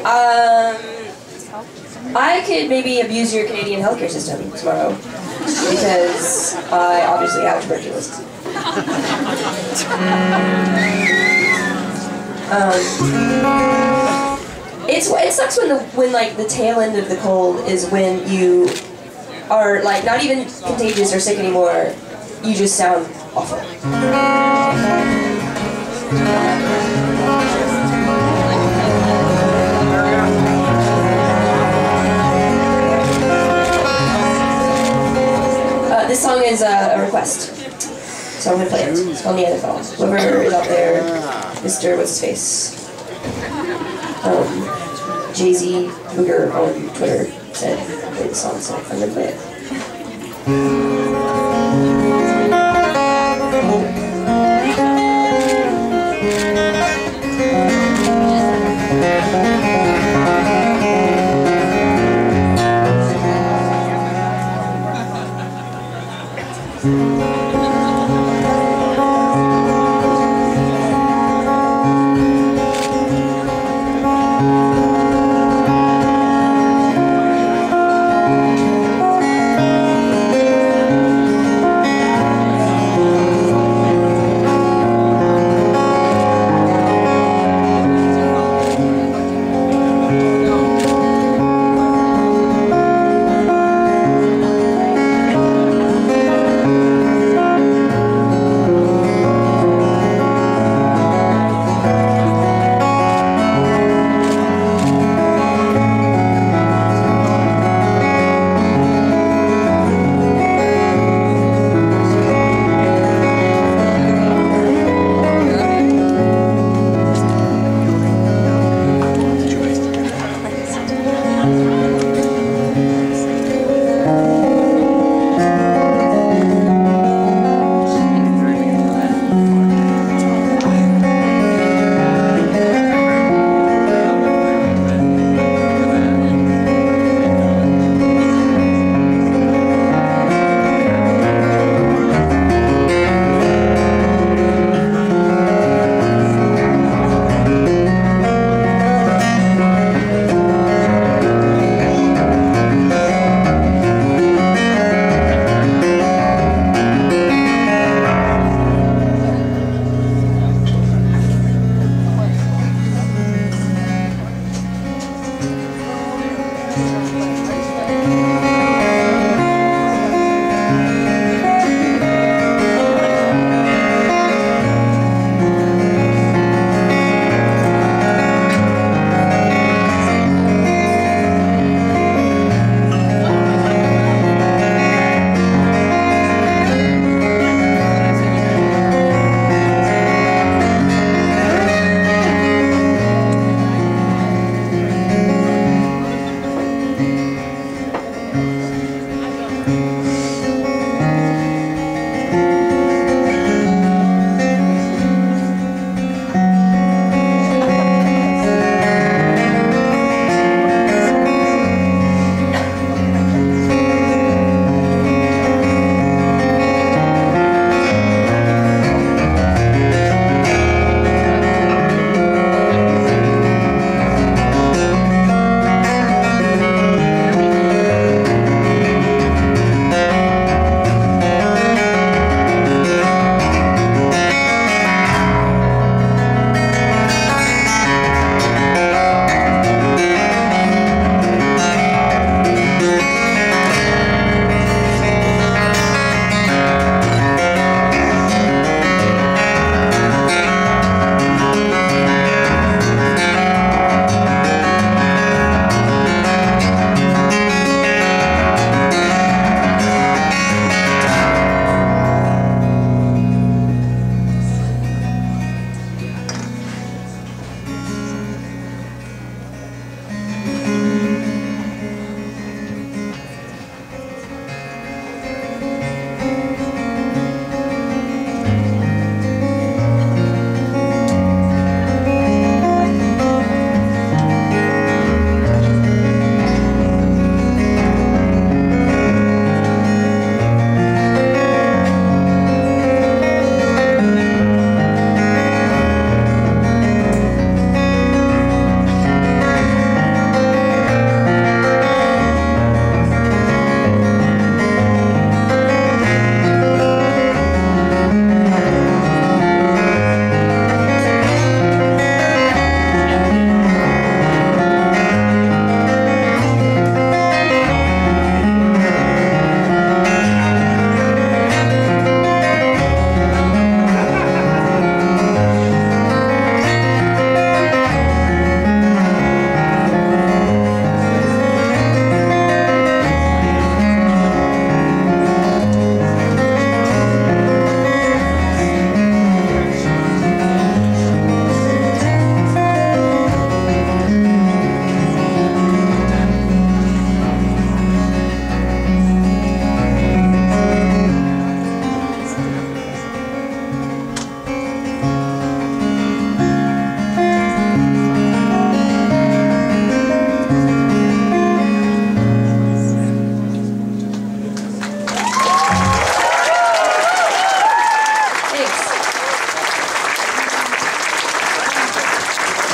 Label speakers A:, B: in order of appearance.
A: I could maybe abuse your Canadian healthcare system tomorrow because I obviously have tuberculosis. It sucks when like the tail end of the cold is when you are like not even contagious or sick anymore. You just sound awful. This song is a request, so I'm gonna play it. It's called Neanderthal. Whoever is out there, Mr. What's His Face, Jay-Z Booger on Twitter said play the song, so I'm gonna play it.